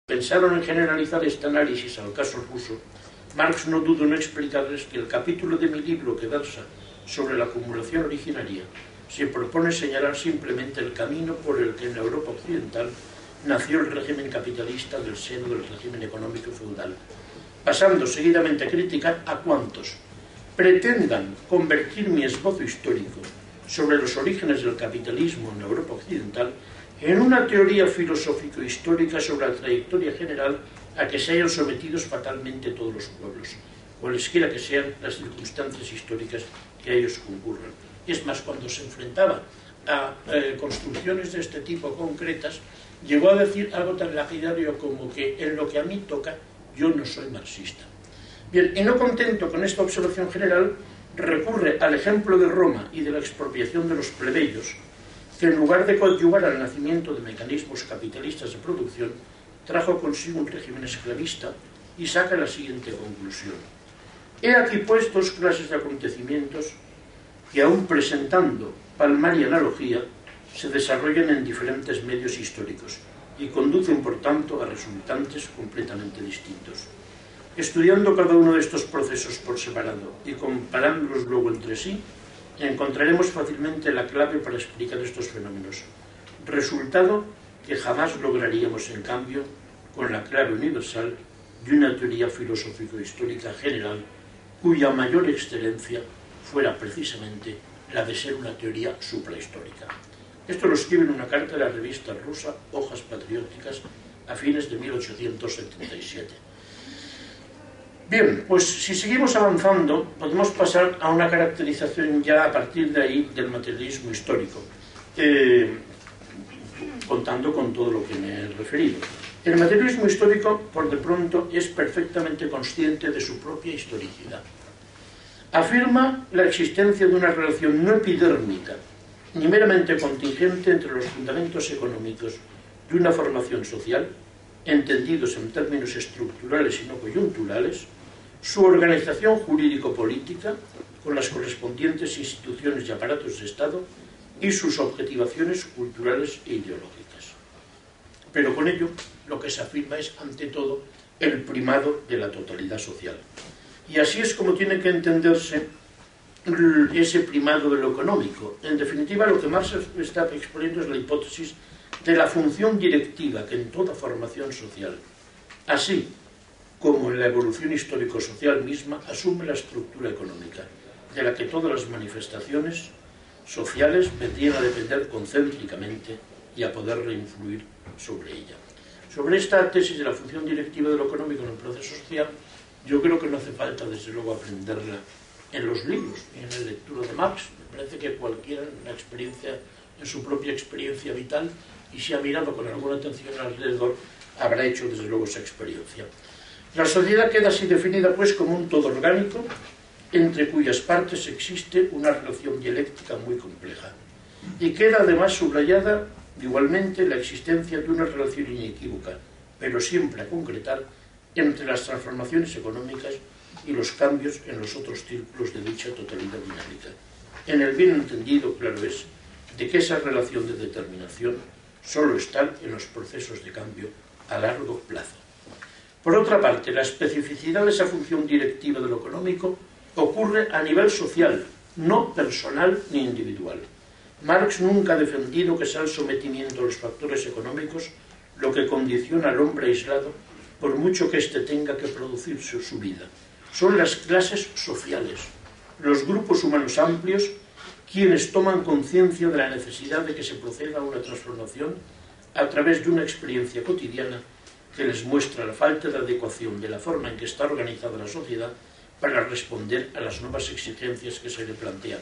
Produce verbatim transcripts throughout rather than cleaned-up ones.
pensaron en generalizar este análisis al caso ruso, Marx no dudó en explicarles que el capítulo de mi libro que versa sobre la acumulación originaria se propone señalar simplemente el camino por el que en la Europa occidental nació el régimen capitalista del seno del régimen económico feudal, pasando seguidamente a criticar a cuantos pretendan convertir mi esbozo histórico sobre los orígenes del capitalismo en la Europa occidental en una teoría filosófico-histórica sobre la trayectoria general a que se hayan sometidos fatalmente todos los pueblos, cualesquiera que sean las circunstancias históricas que a ellos concurran. Es más, cuando se enfrentaba a eh, construcciones de este tipo concretas, llegó a decir algo tan lapidario como que en lo que a mí toca, yo no soy marxista. Bien, y no contento con esta observación general, recurre al ejemplo de Roma y de la expropiación de los plebeyos, que en lugar de coadyuvar al nacimiento de mecanismos capitalistas de producción, trajo consigo un régimen esclavista y saca la siguiente conclusión. He aquí pues dos clases de acontecimientos que, aun presentando palmaria analogía, se desarrollan en diferentes medios históricos y conducen, por tanto, a resultantes completamente distintos. Estudiando cada uno de estos procesos por separado y comparándolos luego entre sí, encontraremos fácilmente la clave para explicar estos fenómenos, resultado que jamás lograríamos, en cambio, con la clave universal de una teoría filosófico-histórica general cuya mayor excelencia fuera precisamente la de ser una teoría suprahistórica. Esto lo escribe en una carta de la revista rusa Hojas Patrióticas a fines de mil ochocientos setenta y siete. Bien, pues si seguimos avanzando, podemos pasar a una caracterización ya a partir de ahí del materialismo histórico, eh, contando con todo lo que me he referido. El materialismo histórico, por de pronto, es perfectamente consciente de su propia historicidad. Afirma la existencia de una relación no epidérmica, ni meramente contingente entre los fundamentos económicos de una formación social, entendidos en términos estructurales y no coyunturales, su organización jurídico-política, con las correspondientes instituciones y aparatos de Estado, y sus objetivaciones culturales e ideológicas. Pero con ello, lo que se afirma es, ante todo, el primado de la totalidad social. Y así es como tiene que entenderse ese primado de lo económico. En definitiva, lo que Marx está exponiendo es la hipótesis de la función directiva que en toda formación social, así como en la evolución histórico-social misma, asume la estructura económica, de la que todas las manifestaciones sociales vendrían a depender concéntricamente y a poder reinfluir sobre ella. Sobre esta tesis de la función directiva de lo económico en el proceso social, yo creo que no hace falta, desde luego, aprenderla en los libros y en la lectura de Marx. Me parece que cualquiera en la experiencia, en su propia experiencia vital, y si ha mirado con alguna atención alrededor, habrá hecho desde luego esa experiencia. La sociedad queda así definida pues como un todo orgánico entre cuyas partes existe una relación dialéctica muy compleja, y queda además subrayada igualmente la existencia de una relación inequívoca, pero siempre a concretar, entre las transformaciones económicas y los cambios en los otros círculos de dicha totalidad dinámica, en el bien entendido, claro es, de que esa relación de determinación solo está en los procesos de cambio a largo plazo. Por otra parte, la especificidad de esa función directiva de lo económico ocurre a nivel social, no personal ni individual. Marx nunca ha defendido que sea el sometimiento a los factores económicos lo que condiciona al hombre aislado, por mucho que éste tenga que producir su, su vida. Son las clases sociales, los grupos humanos amplios, quienes toman conciencia de la necesidad de que se proceda a una transformación a través de una experiencia cotidiana que les muestra la falta de adecuación de la forma en que está organizada la sociedad para responder a las nuevas exigencias que se le plantean.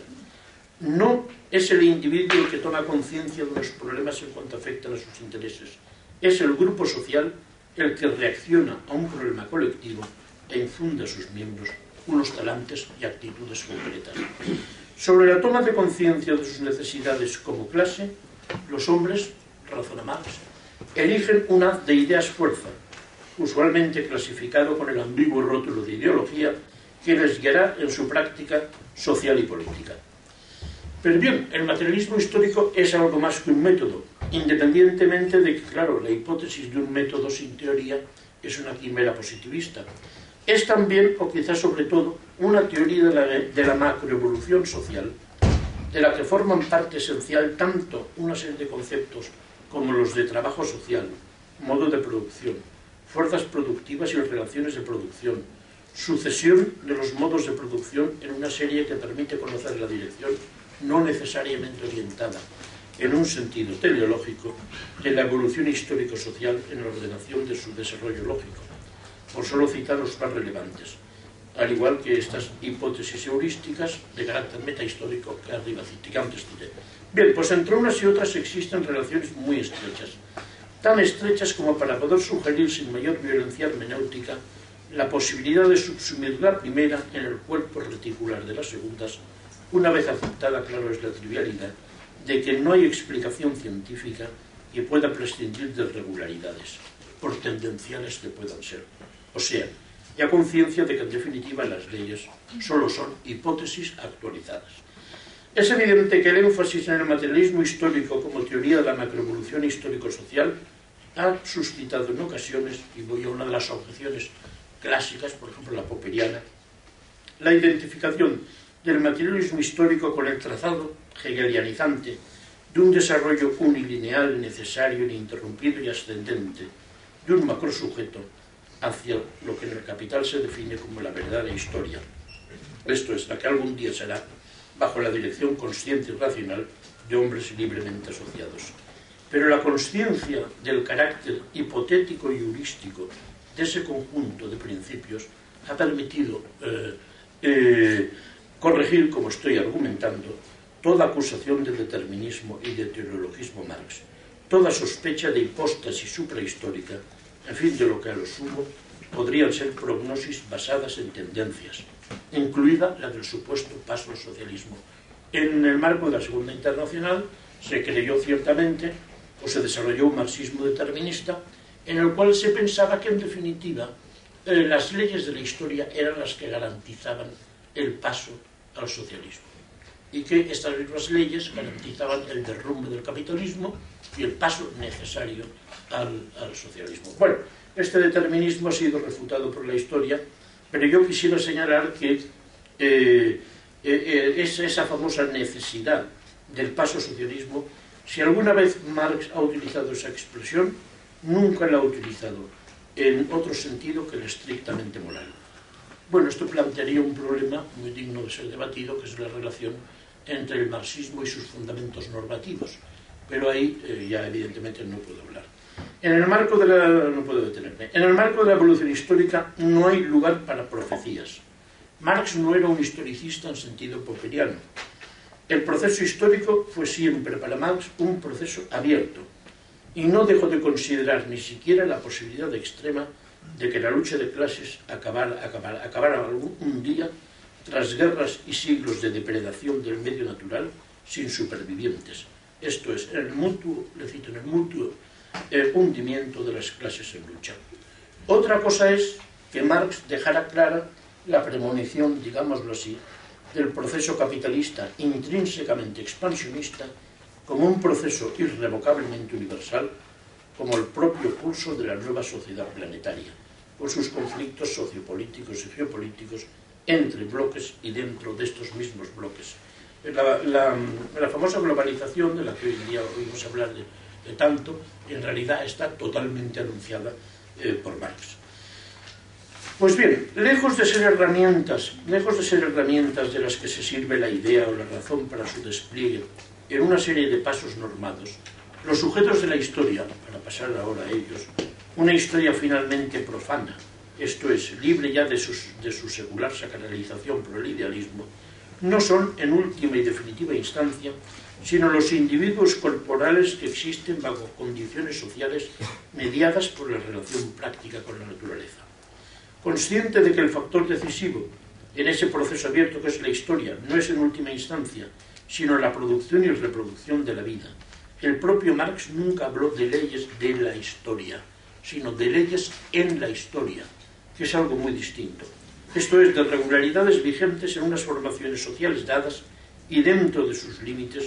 No es el individuo el que toma conciencia de los problemas en cuanto afectan a sus intereses. Es el grupo social el que reacciona a un problema colectivo e infunde a sus miembros unos talantes y actitudes concretas. Sobre la toma de conciencia de sus necesidades como clase, los hombres, razona Marx, eligen un haz de ideas fuerza, usualmente clasificado con el ambiguo rótulo de ideología, que les guiará en su práctica social y política. Pero bien, el materialismo histórico es algo más que un método, independientemente de que, claro, la hipótesis de un método sin teoría es una quimera positivista. Es también, o quizás sobre todo, una teoría de la, de la macroevolución social, de la que forman parte esencial tanto una serie de conceptos como los de trabajo social, modo de producción, fuerzas productivas y relaciones de producción, sucesión de los modos de producción en una serie que permite conocer la dirección no necesariamente orientada en un sentido teleológico de la evolución histórico-social en la ordenación de su desarrollo lógico, por solo citar los más relevantes, al igual que estas hipótesis heurísticas de carácter metahistórico que arriba cité, que antes cité. Bien, pues entre unas y otras existen relaciones muy estrechas, tan estrechas como para poder sugerir sin mayor violencia hermenéutica la posibilidad de subsumir la primera en el cuerpo reticular de las segundas, una vez aceptada, claro, es la trivialidad de que no hay explicación científica que pueda prescindir de regularidades, por tendenciales que puedan ser. O sea, ya conciencia de que en definitiva las leyes solo son hipótesis actualizadas. Es evidente que el énfasis en el materialismo histórico como teoría de la macroevolución histórico-social ha suscitado en ocasiones, y voy a una de las objeciones clásicas, por ejemplo la popperiana, la identificación del materialismo histórico con el trazado hegelianizante de un desarrollo unilineal, necesario, ininterrumpido y ascendente de un macrosujeto hacia lo que en el Capital se define como la verdadera historia. Esto es, la que algún día será bajo la dirección consciente y racional de hombres libremente asociados. Pero la consciencia del carácter hipotético y heurístico de ese conjunto de principios ha permitido eh, eh, corregir, como estoy argumentando, toda acusación de determinismo y de teleologismo Marx, toda sospecha de hipóstasis suprahistórica, en fin, de lo que a lo sumo podrían ser prognosis basadas en tendencias, incluida la del supuesto paso al socialismo. En el marco de la Segunda Internacional se creyó ciertamente, o se desarrolló un marxismo determinista, en el cual se pensaba que en definitiva eh, las leyes de la historia eran las que garantizaban el paso al socialismo, y que estas mismas leyes garantizaban el derrumbe del capitalismo y el paso necesario al, al socialismo. Bueno, este determinismo ha sido refutado por la historia, pero yo quisiera señalar que eh, eh, eh, es esa famosa necesidad del paso al socialismo, si alguna vez Marx ha utilizado esa expresión, nunca la ha utilizado en otro sentido que el estrictamente moral. Bueno, esto plantearía un problema muy digno de ser debatido, que es la relación entre el marxismo y sus fundamentos normativos, pero ahí eh, ya evidentemente no puedo hablar. En el marco de la... no puedo detenerme. En el marco de la evolución histórica no hay lugar para profecías. Marx no era un historicista en sentido popperiano. El proceso histórico fue siempre para Marx un proceso abierto, y no dejó de considerar ni siquiera la posibilidad extrema de que la lucha de clases acabara, acabara, acabara algún un día tras guerras y siglos de depredación del medio natural sin supervivientes. Esto es, en el mutuo, le cito, en el mutuo eh, hundimiento de las clases en lucha. Otra cosa es que Marx dejara clara la premonición, digámoslo así, del proceso capitalista intrínsecamente expansionista como un proceso irrevocablemente universal, como el propio pulso de la nueva sociedad planetaria, con sus conflictos sociopolíticos y geopolíticos entre bloques y dentro de estos mismos bloques. La, la, la famosa globalización, de la que hoy en día oímos hablar de, de tanto, en realidad está totalmente anunciada eh, por Marx. Pues bien, lejos de ser herramientas, lejos de ser herramientas de las que se sirve la idea o la razón para su despliegue en una serie de pasos normados, los sujetos de la historia, para pasar ahora a ellos, una historia finalmente profana, esto es, libre ya de, sus, de su secular sacralización por el idealismo, no son, en última y definitiva instancia, sino los individuos corporales que existen bajo condiciones sociales mediadas por la relación práctica con la naturaleza. Consciente de que el factor decisivo en ese proceso abierto que es la historia no es en última instancia, sino la producción y reproducción de la vida, el propio Marx nunca habló de leyes de la historia, sino de leyes en la historia, que es algo muy distinto. Esto es, de regularidades vigentes en unas formaciones sociales dadas y dentro de sus límites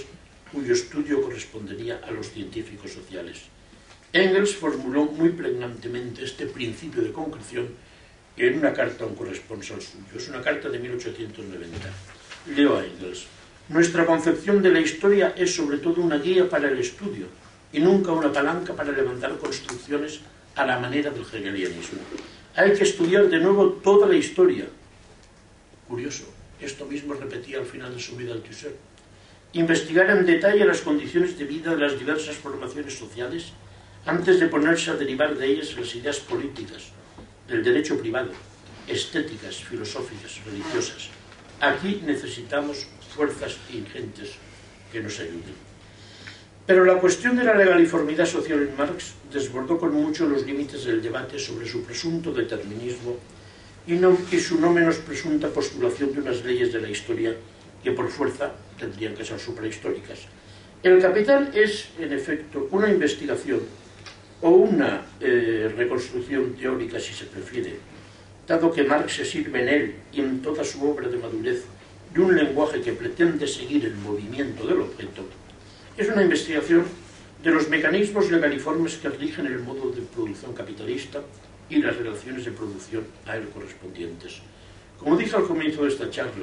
cuyo estudio correspondería a los científicos sociales. Engels formuló muy pregnantemente este principio de concreción en una carta a un corresponsal suyo. Es una carta de mil ochocientos noventa. Leo a Engels: nuestra concepción de la historia es sobre todo una guía para el estudio y nunca una palanca para levantar construcciones a la manera del hegelianismo. Hay que estudiar de nuevo toda la historia. Curioso, esto mismo repetía al final de su vida Althusser. Investigar en detalle las condiciones de vida de las diversas formaciones sociales antes de ponerse a derivar de ellas las ideas políticas, del derecho privado, estéticas, filosóficas, religiosas. Aquí necesitamos fuerzas ingentes que nos ayuden. Pero la cuestión de la legaliformidad social en Marx desbordó con mucho los límites del debate sobre su presunto determinismo y, no, y su no menos presunta postulación de unas leyes de la historia que por fuerza tendrían que ser suprahistóricas. El Capital es, en efecto, una investigación o una eh, reconstrucción teórica, si se prefiere, dado que Marx se sirve en él y en toda su obra de madurez de un lenguaje que pretende seguir el movimiento del objeto. Es una investigación de los mecanismos legaliformes que rigen el modo de producción capitalista y las relaciones de producción a él correspondientes. Como dije al comienzo de esta charla,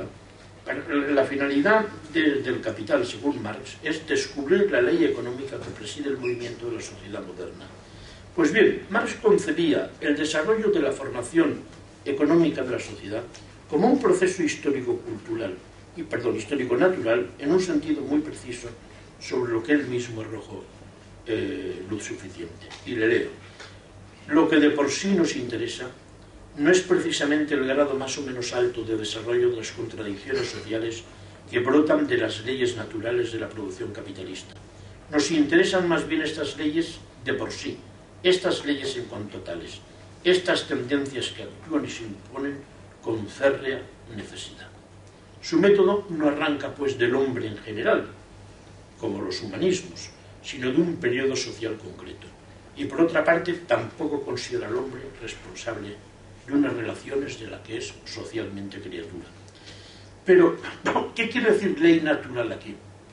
la finalidad de, del Capital, según Marx, es descubrir la ley económica que preside el movimiento de la sociedad moderna. Pues bien, Marx concebía el desarrollo de la formación económica de la sociedad como un proceso histórico-cultural, y perdón, histórico-natural, en un sentido muy preciso, sobre lo que él mismo arrojó eh, luz suficiente. Y le leo: lo que de por sí nos interesa no es precisamente el grado más o menos alto de desarrollo de las contradicciones sociales que brotan de las leyes naturales de la producción capitalista. Nos interesan más bien estas leyes de por sí, estas leyes en cuanto tales, estas tendencias que actúan y se imponen con férrea necesidad. Su método no arranca, pues, del hombre en general, como los humanismos, sino de un periodo social concreto. Y por otra parte, tampoco considera al hombre responsable de unas relaciones de la que es socialmente criatura. Pero, ¿qué quiere decir ley natural aquí?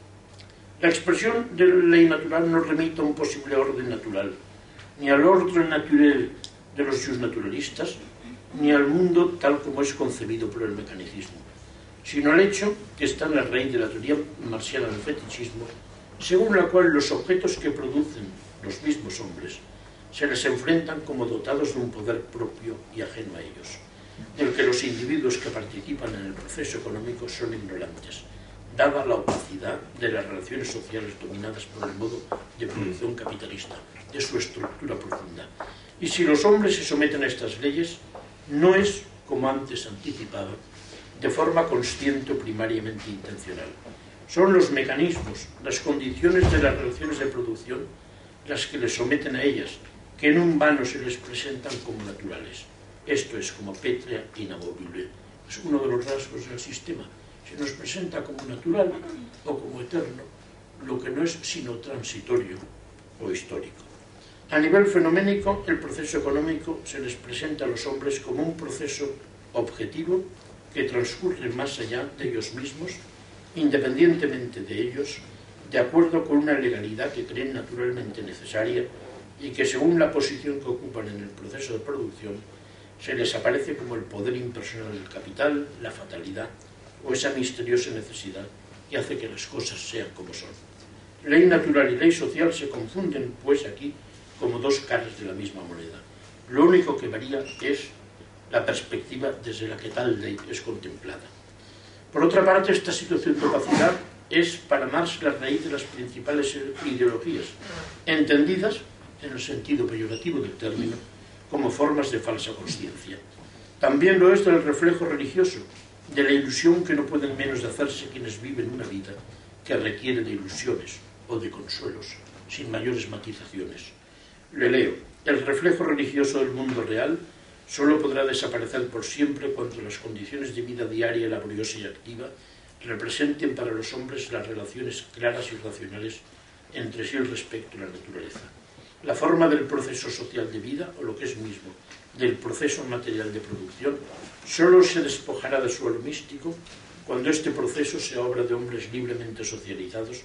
La expresión de ley natural no remite a un posible orden natural, ni al orden natural de los justnaturalistas, ni al mundo tal como es concebido por el mecanicismo, sino al hecho que está en la raíz de la teoría marxiana del fetichismo, según la cual los objetos que producen los mismos hombres se les enfrentan como dotados de un poder propio y ajeno a ellos, del que los individuos que participan en el proceso económico son ignorantes, dada la opacidad de las relaciones sociales dominadas por el modo de producción capitalista, de su estructura profunda. Y si los hombres se someten a estas leyes, no es, como antes anticipaba, de forma consciente o primariamente intencional. Son los mecanismos, las condiciones de las relaciones de producción, las que les someten a ellas, que en un vano se les presentan como naturales. Esto es como pétrea inamovible. Es uno de los rasgos del sistema. Se nos presenta como natural o como eterno, lo que no es sino transitorio o histórico. A nivel fenoménico, el proceso económico se les presenta a los hombres como un proceso objetivo que transcurre más allá de ellos mismos, independientemente de ellos, de acuerdo con una legalidad que creen naturalmente necesaria y que, según la posición que ocupan en el proceso de producción, se les aparece como el poder impersonal del capital, la fatalidad o esa misteriosa necesidad que hace que las cosas sean como son. Ley natural y ley social se confunden, pues, aquí como dos caras de la misma moneda. Lo único que varía es la perspectiva desde la que tal ley es contemplada. Por otra parte, esta situación de opacidad es para Marx la raíz de las principales ideologías, entendidas, en el sentido peyorativo del término, como formas de falsa conciencia. También lo es del reflejo religioso, de la ilusión que no pueden menos de hacerse quienes viven una vida que requiere de ilusiones o de consuelos, sin mayores matizaciones. Le leo: el reflejo religioso del mundo real solo podrá desaparecer por siempre cuando las condiciones de vida diaria, laboriosa y activa representen para los hombres las relaciones claras y racionales entre sí respecto a la naturaleza. La forma del proceso social de vida, o lo que es mismo, del proceso material de producción, solo se despojará de su halo místico cuando este proceso sea obra de hombres libremente socializados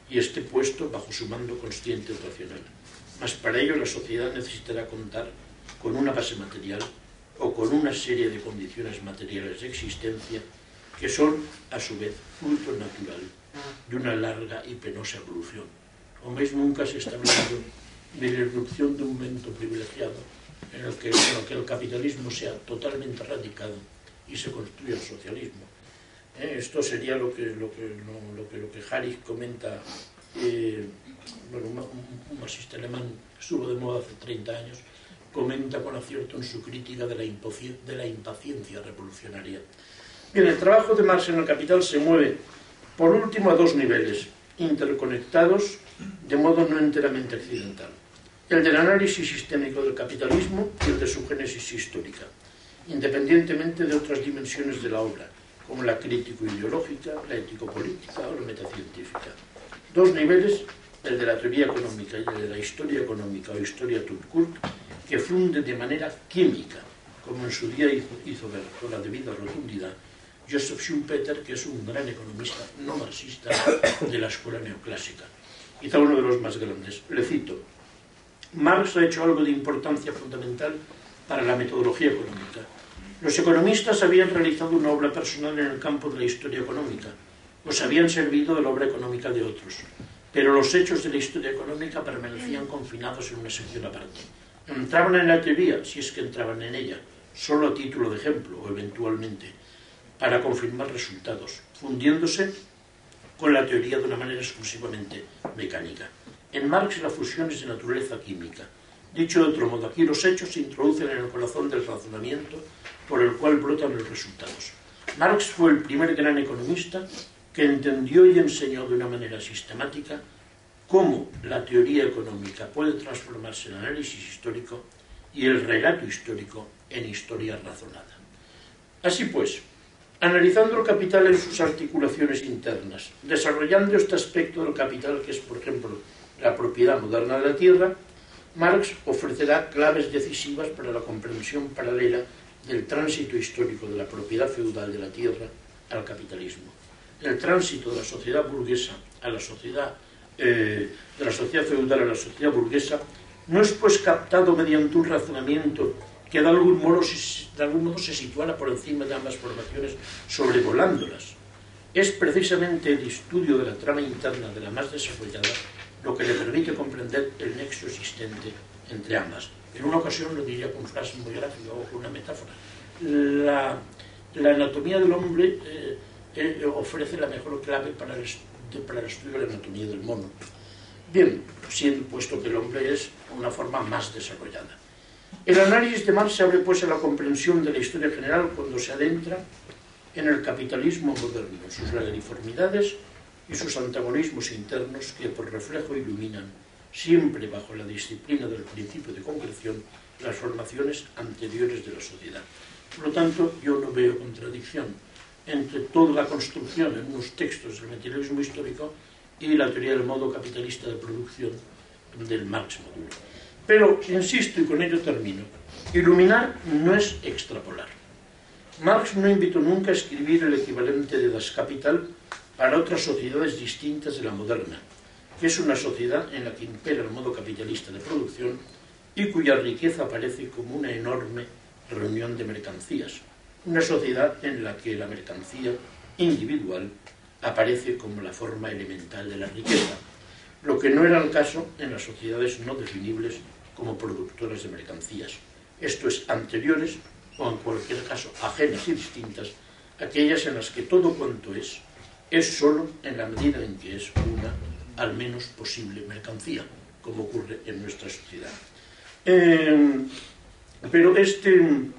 y esté puesto bajo su mando consciente o racional. Mas para ello la sociedad necesitará contar con una base material o con una serie de condiciones materiales de existencia que son, a su vez, fruto natural de una larga y penosa evolución. Como veis, nunca se está hablando de la irrupción de un momento privilegiado en el que, en el, que el capitalismo sea totalmente erradicado y se construya el socialismo. ¿Eh? Esto sería lo que, lo que, lo, lo que, lo que Harris comenta, eh, bueno, un, un marxista alemán que estuvo de moda hace treinta años, comenta con acierto en su crítica de la, de la impaciencia revolucionaria. Bien, el trabajo de Marx en el Capital se mueve, por último, a dos niveles, interconectados de modo no enteramente accidental. El del análisis sistémico del capitalismo y el de su génesis histórica, independientemente de otras dimensiones de la obra, como la crítico-ideológica, la ético-política o la metacientífica. Dos niveles, el de la teoría económica y el de la historia económica o historia tout court, que funde de manera química, como en su día hizo, hizo ver con la debida rotundidad Joseph Schumpeter, que es un gran economista no marxista de la escuela neoclásica, quizá uno de los más grandes. Le cito: Marx ha hecho algo de importancia fundamental para la metodología económica. Los economistas habían realizado una obra personal en el campo de la historia económica, o se habían servido de la obra económica de otros, pero los hechos de la historia económica permanecían confinados en una sección aparte. Entraban en la teoría, si es que entraban en ella, solo a título de ejemplo o eventualmente, para confirmar resultados, fundiéndose con la teoría de una manera exclusivamente mecánica. En Marx la fusión es de naturaleza química. Dicho de otro modo, aquí los hechos se introducen en el corazón del razonamiento por el cual brotan los resultados. Marx fue el primer gran economista que entendió y enseñó de una manera sistemática cómo la teoría económica puede transformarse en análisis histórico y el relato histórico en historia razonada. Así pues, analizando el capital en sus articulaciones internas, desarrollando este aspecto del capital que es, por ejemplo, la propiedad moderna de la tierra, Marx ofrecerá claves decisivas para la comprensión paralela del tránsito histórico de la propiedad feudal de la tierra al capitalismo, el tránsito de la sociedad burguesa a la sociedad eh, de la sociedad feudal a la sociedad burguesa no es pues captado mediante un razonamiento que de algún modo se, de algún modo se situara por encima de ambas formaciones, sobrevolándolas. Es precisamente el estudio de la trama interna de la más desarrollada lo que le permite comprender el nexo existente entre ambas. En una ocasión lo diría con frase muy gráfica o con una metáfora. La, la anatomía del hombre eh, eh, ofrece la mejor clave para el, para el estudio de la anatomía del mono. Bien, siendo puesto que el hombre es una forma más desarrollada. El análisis de Marx se abre pues a la comprensión de la historia general cuando se adentra en el capitalismo moderno, sus legaliformidades y sus antagonismos internos que por reflejo iluminan, siempre bajo la disciplina del principio de concreción, las formaciones anteriores de la sociedad. Por lo tanto, yo no veo contradicción entre toda la construcción en unos textos del materialismo histórico y la teoría del modo capitalista de producción del Marx maduro. Pero, insisto, y con ello termino, iluminar no es extrapolar. Marx no invitó nunca a escribir el equivalente de Das Kapital para otras sociedades distintas de la moderna, que es una sociedad en la que impera el modo capitalista de producción y cuya riqueza aparece como una enorme reunión de mercancías, una sociedad en la que la mercancía individual aparece como la forma elemental de la riqueza, lo que no era el caso en las sociedades no definibles como productoras de mercancías, esto es, anteriores o en cualquier caso ajenas y distintas, aquellas en las que todo cuanto es, es sólo en la medida en que es una, al menos posible, mercancía, como ocurre en nuestra sociedad. Eh, pero este,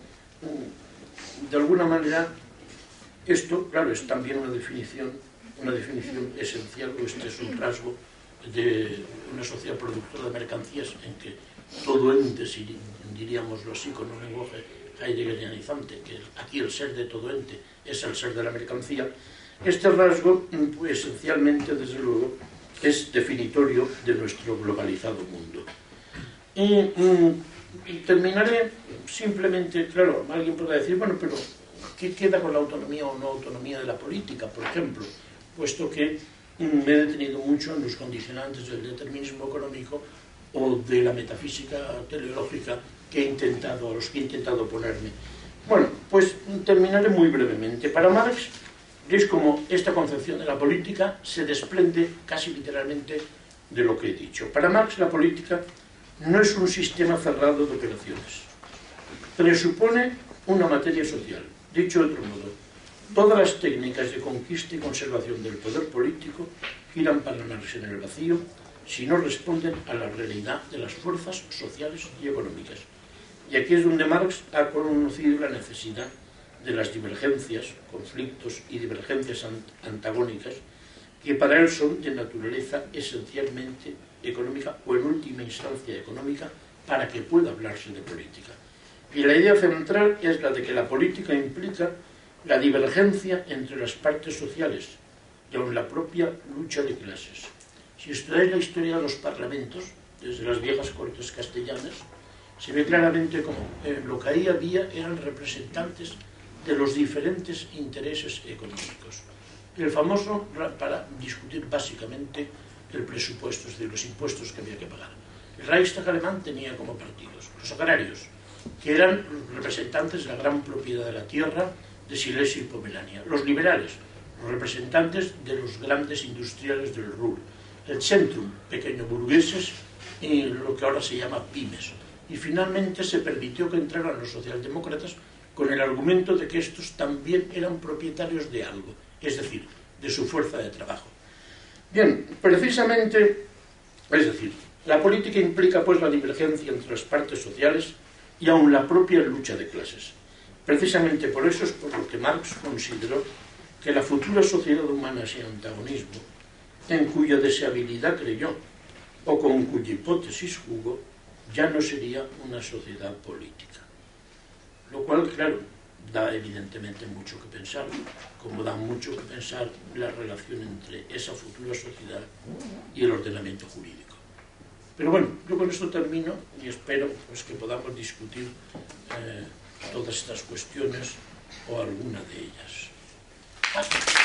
de alguna manera, esto, claro, es también una definición, una definición esencial, o este es un rasgo de una sociedad productora de mercancías en que todo ente, si diríamoslo así con un lenguaje heideggerianizante, que aquí el ser de todo ente es el ser de la mercancía. Este rasgo, pues, esencialmente, desde luego, es definitorio de nuestro globalizado mundo. Y, y terminaré simplemente, claro, alguien podrá decir, bueno, pero ¿qué queda con la autonomía o no autonomía de la política, por ejemplo? Puesto que me he detenido mucho en los condicionantes del determinismo económico o de la metafísica teleológica que he intentado, a los que he intentado ponerme. Bueno, pues terminaré muy brevemente. Para Marx, veis como esta concepción de la política se desprende casi literalmente de lo que he dicho. Para Marx, la política no es un sistema cerrado de operaciones. Presupone una materia social. Dicho de otro modo, todas las técnicas de conquista y conservación del poder político giran para Marx en el vacío si no responden a la realidad de las fuerzas sociales y económicas. Y aquí es donde Marx ha conocido la necesidad de las divergencias, conflictos y divergencias antagónicas que para él son de naturaleza esencialmente económica o en última instancia económica para que pueda hablarse de política. Y la idea central es la de que la política implica la divergencia entre las partes sociales y aun la propia lucha de clases. Si estudiáis la historia de los parlamentos, desde las viejas cortes castellanas, se ve claramente como eh, lo que ahí había eran representantes de los diferentes intereses económicos. El famoso para discutir básicamente el presupuesto, es decir, los impuestos que había que pagar. El Reichstag alemán tenía como partidos los agrarios, que eran representantes de la gran propiedad de la tierra de Silesia y Pomerania, los liberales, los representantes de los grandes industriales del Ruhr, el Zentrum, pequeños burgueses, y lo que ahora se llama pymes. Y finalmente se permitió que entraran los socialdemócratas con el argumento de que estos también eran propietarios de algo, es decir, de su fuerza de trabajo. Bien, precisamente, es decir, la política implica pues la divergencia entre las partes sociales y aun la propia lucha de clases. Precisamente por eso es por lo que Marx consideró que la futura sociedad humana sin antagonismo, en cuya deseabilidad creyó, o con cuya hipótesis jugó, ya no sería una sociedad política. Lo cual, claro, da evidentemente mucho que pensar, como da mucho que pensar la relación entre esa futura sociedad y el ordenamiento jurídico. Pero bueno, yo con esto termino y espero pues, que podamos discutir eh, todas estas cuestiones o alguna de ellas.